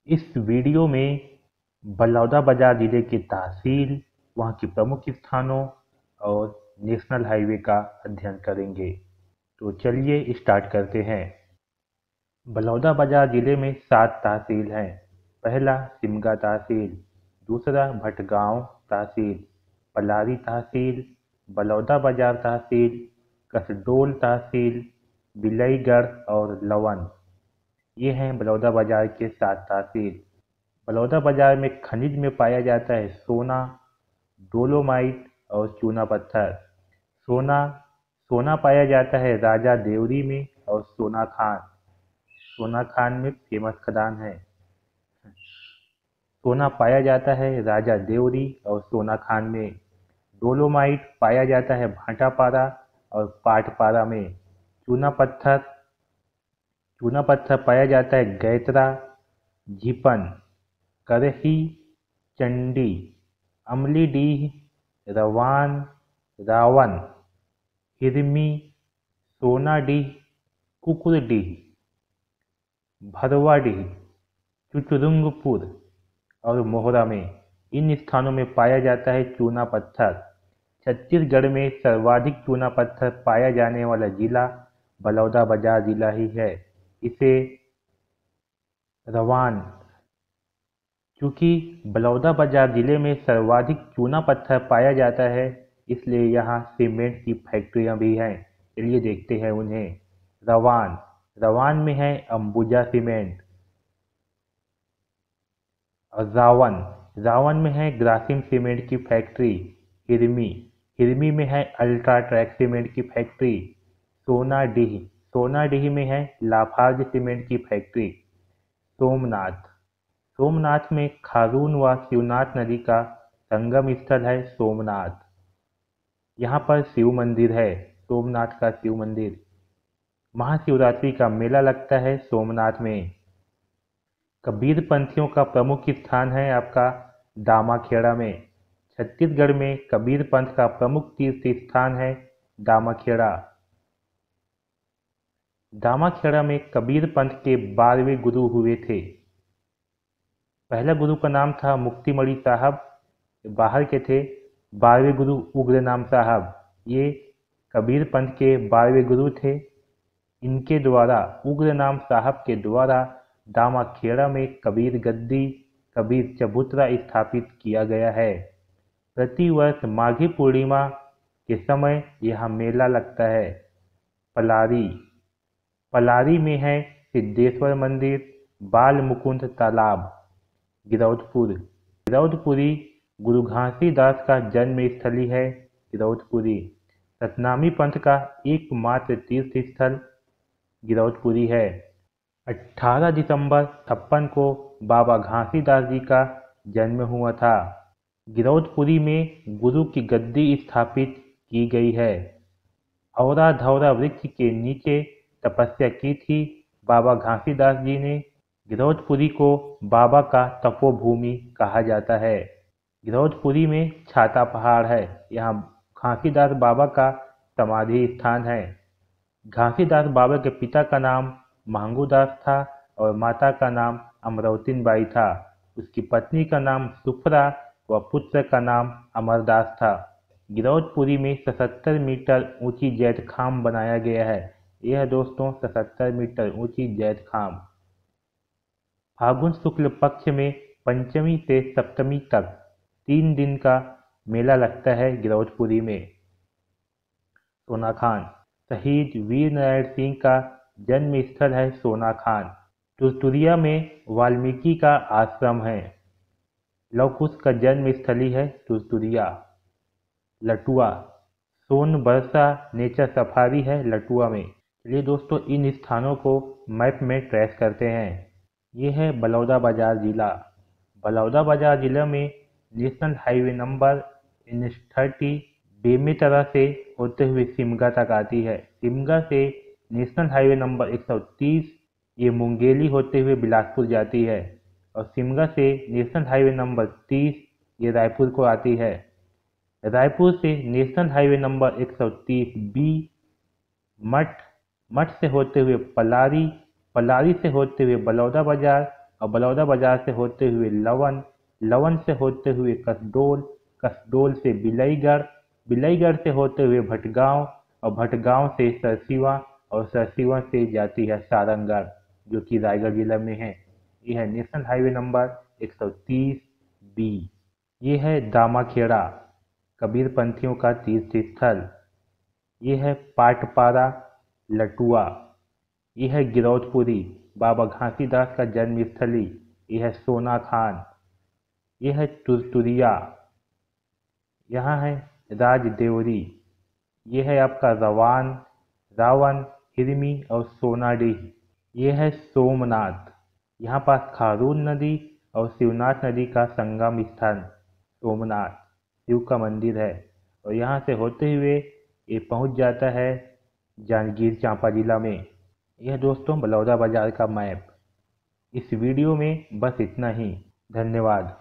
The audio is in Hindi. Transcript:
इस वीडियो में बलौदाबाजार जिले की तहसील, वहाँ की प्रमुख स्थानों और नेशनल हाईवे का अध्ययन करेंगे। तो चलिए स्टार्ट करते हैं। बलौदाबाजार जिले में 7 तहसील हैं। पहला सिमगा तहसील, दूसरा भटगांव तहसील, पलारी तहसील, बलौदाबाजार तहसील, कसडोल तहसील, बिलईगढ़ और लवन। ये हैं बलौदाबाजार के 7 तहसील। बलौदाबाजार में खनिज में पाया जाता है सोना, डोलोमाइट और चूना पत्थर। सोना सोना पाया जाता है राजा देवरी में और सोना खान। सोना खान में फेमस खदान है। सोना पाया जाता है राजा देवरी और सोना खान में। डोलोमाइट पाया जाता है भाटापारा और पाटपारा में। चूना पत्थर चूना पत्थर पाया जाता है गैतरा, झिपन, करही, चंडी, अमलीडीह, रवान, रावन, हिरमी, सोनाडीह, कुकुरडीह, भरवाडीह, चुचुरुंगपुर और मोहरा में। इन स्थानों में पाया जाता है चूना पत्थर। छत्तीसगढ़ में सर्वाधिक चूना पत्थर पाया जाने वाला जिला बलौदाबाजार जिला ही है। इसे रवान चूंकि बलौदाबाजार जिले में सर्वाधिक चूना पत्थर पाया जाता है, इसलिए यहाँ सीमेंट की फैक्ट्रियाँ भी हैं। चलिए देखते हैं उन्हें। रवान रवान में है अंबुजा सीमेंट। और रावन रावन में है ग्रासिम सीमेंट की फैक्ट्री। हिरमी हिरमी में है अल्ट्राट्रैक सीमेंट की फैक्ट्री। सोनाडीह सोनाडीह में है लाफार्ज सीमेंट की फैक्ट्री। सोमनाथ सोमनाथ में खारून व शिवनाथ नदी का संगम स्थल है सोमनाथ। यहाँ पर शिव मंदिर है, सोमनाथ का शिव मंदिर। महाशिवरात्रि का मेला लगता है सोमनाथ में। कबीर पंथियों का प्रमुख स्थान है आपका दामाखेड़ा में। छत्तीसगढ़ में कबीर पंथ का प्रमुख तीर्थ स्थान है दामाखेड़ा। दामाखेड़ा में कबीर पंथ के 12वें गुरु हुए थे। पहला गुरु का नाम था मुक्तिमणि साहब, बाहर के थे। 12वें गुरु उग्रनाम साहब, ये कबीर पंथ के 12वें गुरु थे। इनके द्वारा, उग्रनाम साहब के द्वारा दामाखेड़ा में कबीर गद्दी, कबीर चबूतरा स्थापित किया गया है। प्रतिवर्ष माघी पूर्णिमा के समय यह मेला लगता है। पलारी पलारी में है सिद्धेश्वर मंदिर, बाल मुकुंद तालाब। गिरौदपुरी गुरु घासीदास का जन्म स्थली है गिरौदपुरी। सतनामी पंथ का एकमात्र तीर्थ स्थल गिरौदपुरी है। 18 दिसंबर 56 को बाबा घासीदास जी का जन्म हुआ था। गिरौदपुरी में गुरु की गद्दी स्थापित की गई है। औरा धौरा वृक्ष के नीचे तपस्या की थी बाबा घासीदास जी ने। गिरौदपुरी को बाबा का तपोभूमि कहा जाता है। गिरौदपुरी में छाता पहाड़ है, यहाँ घासीदास बाबा का समाधि स्थान है। घासीदास बाबा के पिता का नाम मांगूदास था और माता का नाम अमरौतीन बाई था। उसकी पत्नी का नाम सुफरा व पुत्र का नाम अमरदास था। गिरौदपुरी में 77 मीटर ऊंची जैत खाम बनाया गया है। यह दोस्तों 77 मीटर ऊंची जैत खाम। फागुन शुक्ल पक्ष में पंचमी से सप्तमी तक 3 दिन का मेला लगता है गिरौदपुरी में। सोनाखान शहीद वीर नारायण सिंह का जन्म स्थल है सोनाखान। तुरतुरिया में वाल्मीकि का आश्रम है। लवकुश का जन्म स्थली है तुरतुरिया। लटुआ सोनबरसा नेचर सफारी है लटुआ में। चलिए दोस्तों इन स्थानों को मैप में ट्रेस करते हैं। ये है बलौदाबाजार जिला। बलौदाबाजार जिला में national highway number NH30 Bemetara से होते हुए सिमगा तक आती है। सिमगा से नेशनल हाईवे नंबर 130 ये मुंगेली होते हुए बिलासपुर जाती है। और सिमगा से नेशनल हाईवे नंबर 30 ये रायपुर को आती है। रायपुर से नेशनल हाईवे नंबर 130 बी मठ से होते हुए पलारी, पलारी से होते हुए बलौदाबाजार और बलौदा बाजार से होते हुए लवन, लवन से होते हुए कसडोल, कसडोल से बिलईगढ़, बिलईगढ़ से होते हुए भटगांव और भटगांव से सरसीवा और सरसीवा से जाती है सारंगगढ़ जो कि रायगढ़ जिला में है। यह है नेशनल हाईवे नंबर 130B। ये है दामाखेड़ा, कबीरपंथियों का तीर्थ स्थल। ये है पाटपारा लटुआ। ये है गिरौदपुरी, बाबा घासीदास का जन्मस्थली। ये है सोना खान। ये है तुरतुरिया। यहाँ है राजदेवरी। ये है आपका रवान, रावण, हिरमी और सोनाडीह। ये है सोमनाथ। यहाँ पास खारून नदी और शिवनाथ नदी का संगम स्थान सोमनाथ शिव का मंदिर है। और यहाँ से होते हुए ये पहुँच जाता है जांजगीर चांपा जिला में। यह दोस्तों बलौदा बाजार का मैप। इस वीडियो में बस इतना ही। धन्यवाद।